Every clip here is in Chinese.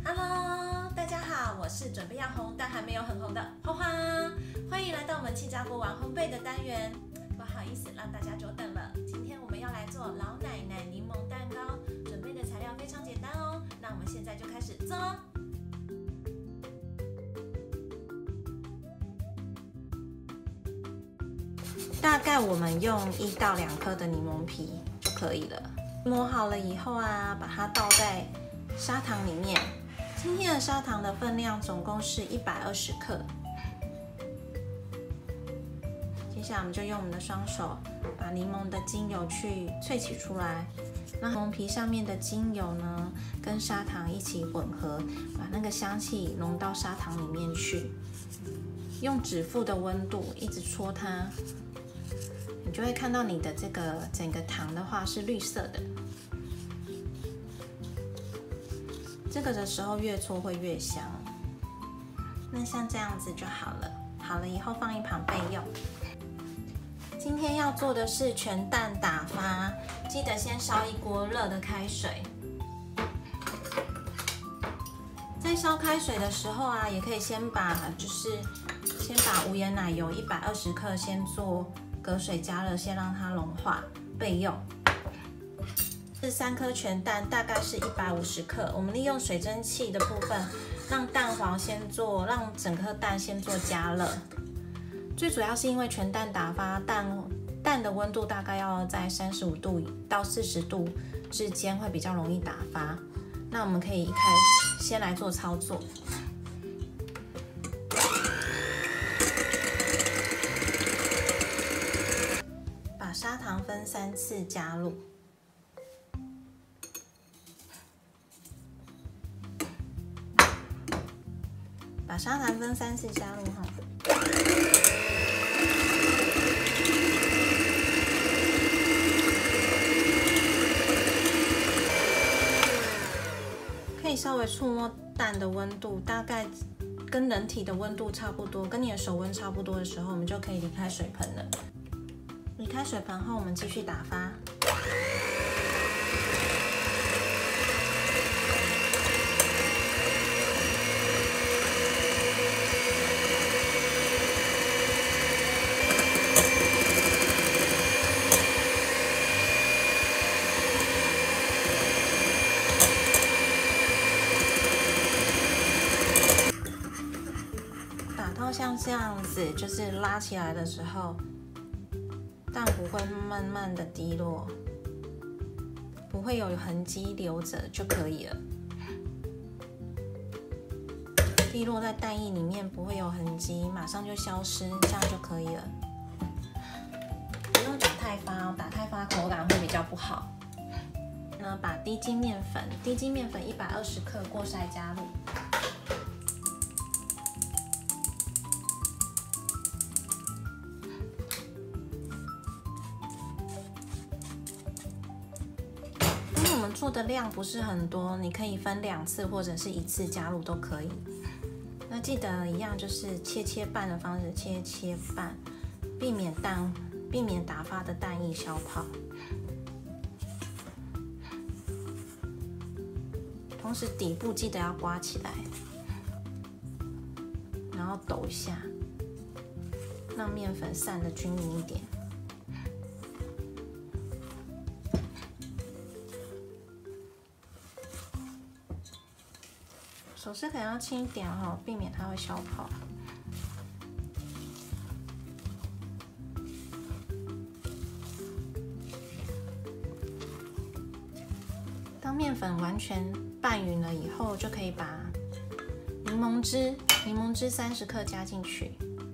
Hello， 大家好，我是准备要红但还没有很红的花花，欢迎来到我们气炸锅玩烘焙的单元。不好意思让大家久等了，今天我们要来做老奶奶柠檬蛋糕，准备的材料非常简单哦。那我们现在就开始做哦。大概我们用1到2颗的柠檬皮就可以了。磨好了以后啊，把它倒在砂糖里面。今天的砂糖的分量总共是120克。接下来我们就用我们的双手把柠檬的精油去萃取出来，让柠檬皮上面的精油呢跟砂糖一起混合，把那个香气融到砂糖里面去。用指腹的温度一直搓它，你就会看到你的这个整个糖的话是绿色的。这个的时候越搓会越香。那像这样子就好了。好了以后放一旁备用。今天要做的是全蛋打发，记得先烧一锅热的开水。在烧开水的时候啊，也可以先把无盐奶油120克先做隔水加热，先让它融化备用。是3颗全蛋，大概是150克。我们利用水蒸气的部分，让蛋黄让整颗蛋先做加热。最主要是因为全蛋打发蛋的温度大概要在35度到40度之间，会比较容易打发。那我们可以一开始先来做操作。把砂糖分3次加入。把砂糖分3次加入哈。可以稍微触摸蛋的温度，大概跟人体的温度差不多，跟你的手温差不多的时候，我们就可以离开水盆了。离开水盆后，我们继续打发。像这样子，就是拉起来的时候，蛋糊会慢慢的滴落，不会有痕迹留着就可以了。滴落在蛋液里面不会有痕迹，马上就消失，这样就可以了。不用打太发哦，打太发口感会比较不好。把低筋面粉120克过筛加入。做的量不是很多，你可以分2次或者是1次加入都可以。那记得一样，就是切半的方式切半，避免打发的蛋液消泡。同时底部记得要刮起来，然后抖一下，让面粉散得均匀一点。手势可能要轻一点哦，避免它会消泡。当面粉完全拌匀了以后，就可以把柠檬汁30克加进去。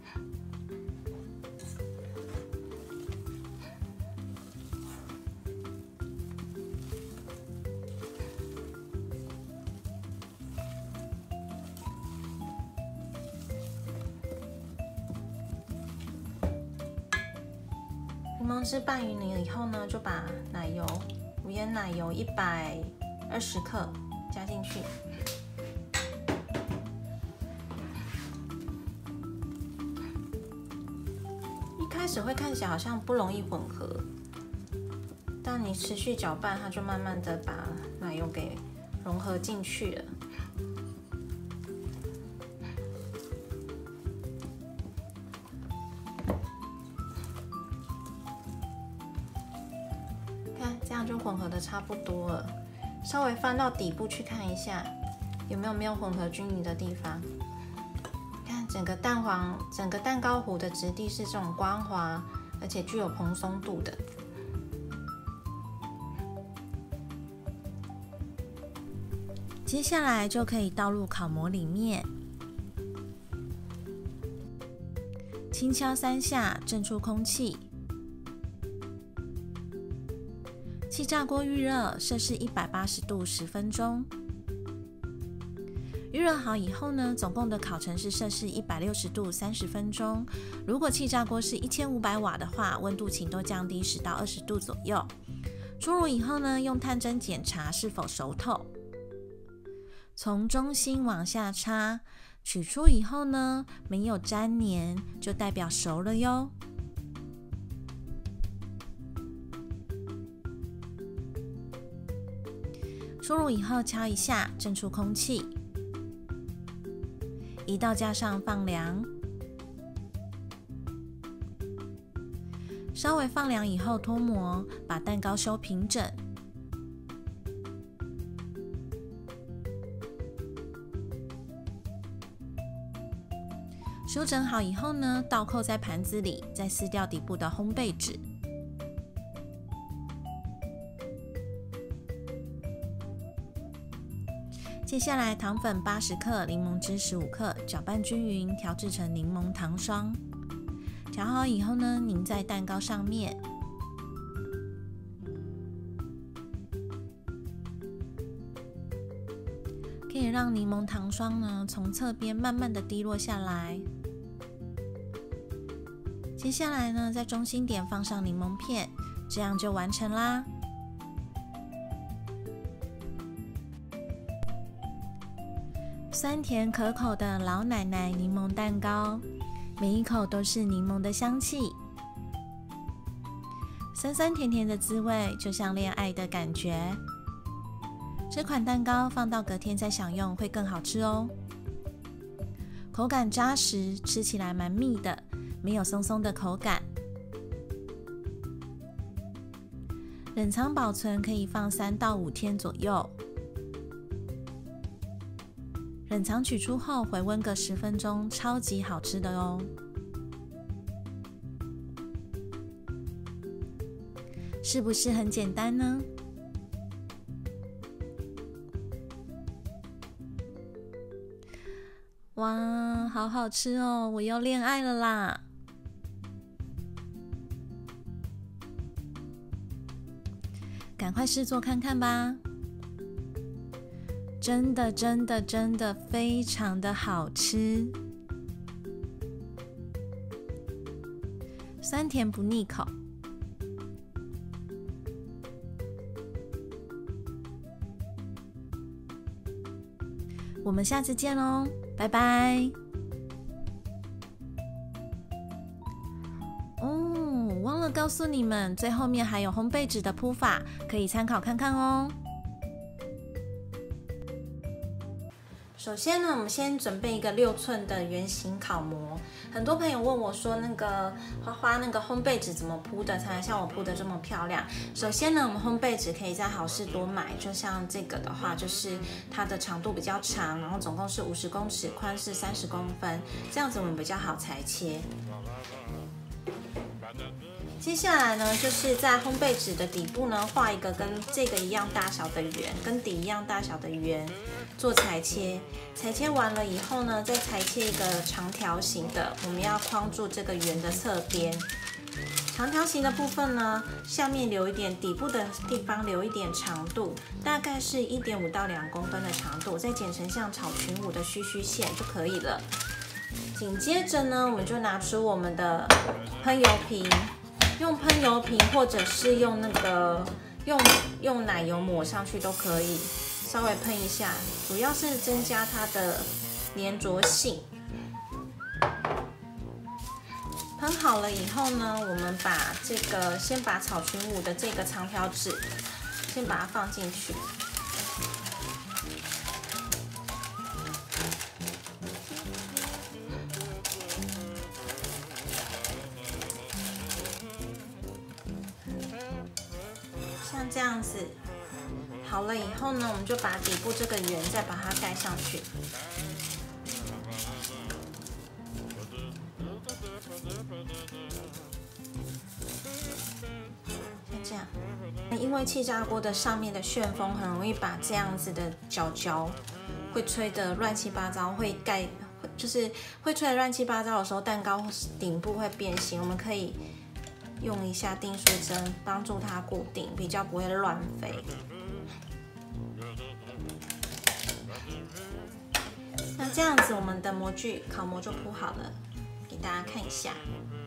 柠檬汁拌匀了以后呢，就把无盐奶油120克加进去。一开始会看起来好像不容易混合，但你持续搅拌，它就慢慢的把奶油给融合进去了。 看，这样就混合的差不多了。稍微翻到底部去看一下，有没有混合均匀的地方。看整个蛋糕糊的质地是这种光滑，而且具有蓬松度的。接下来就可以倒入烤模里面，轻敲3下，震出空气。气炸锅预热，摄氏180度10分钟。预热好以后呢，总共的烤程是摄氏160度30分钟。如果气炸锅是1500瓦的话，温度请多降低10到20度左右。出炉以后呢，用探针检查是否熟透。从中心往下插，取出以后呢，没有粘黏，就代表熟了哟。出炉以后敲一下，震出空气。移到架上放凉，稍微放凉以后脱模，把蛋糕收平整。收整好以后呢，倒扣在盘子里，再撕掉底部的烘焙纸。接下来糖粉80克，柠檬汁15克，搅拌均匀，调制成柠檬糖霜。调好以后呢，淋在蛋糕上面。可以让柠檬糖霜呢从侧边慢慢的滴落下来。接下来呢，在中心点放上柠檬片，这样就完成啦。酸甜可口的老奶奶柠檬蛋糕，每一口都是柠檬的香气，酸酸甜甜的滋味，就像恋爱的感觉。这款蛋糕放到隔天再享用会更好吃哦。口感扎实，吃起来蛮密的，没有松松的口感。冷藏保存可以放3到5天左右。冷藏取出后回温个10分钟，超级好吃的哦！是不是很简单呢？哇，好好吃哦！我要恋爱了啦！赶快试做看看吧！真的非常的好吃，酸甜不腻口。我们下次见喽，拜拜。哦，忘了告诉你们，最后面还有烘焙纸的铺法，可以参考看看哦。首先呢，我们先准备一个6寸的圆形烤模。很多朋友问我说，那个花花那个烘焙纸怎么铺的才能像我铺的这么漂亮？首先呢，我们烘焙纸可以在好事多买，就像这个的话，就是它的长度比较长，然后总共是50公尺，宽是30公分，这样子我们比较好裁切。接下来呢，就是在烘焙纸的底部呢，画一个跟这个一样大小的圆，跟底一样大小的圆，做裁切。裁切完了以后呢，再裁切一个长条形的，我们要框住这个圆的侧边。长条形的部分呢，下面留一点，底部的地方留一点长度，大概是1.5到2公分的长度，再剪成像草裙舞的须须线就可以了。紧接着呢，我们就拿出我们的喷油瓶。用喷油瓶或者是用那个用奶油抹上去都可以，稍微喷一下，主要是增加它的粘着性。喷好了以后呢，我们把先把草裙舞的这个长条纸先把它放进去， 像这样子。好了以后呢，我们就把底部这个圆再把它盖上去。像这样，因为气炸锅的上面的旋风很容易把这样子的角角会吹得乱七八糟，就是会吹得乱七八糟的时候，蛋糕顶部会变形。我们可以用一下订书针帮助它固定，比较不会乱飞。那这样子，我们的模具烤模就铺好了，给大家看一下。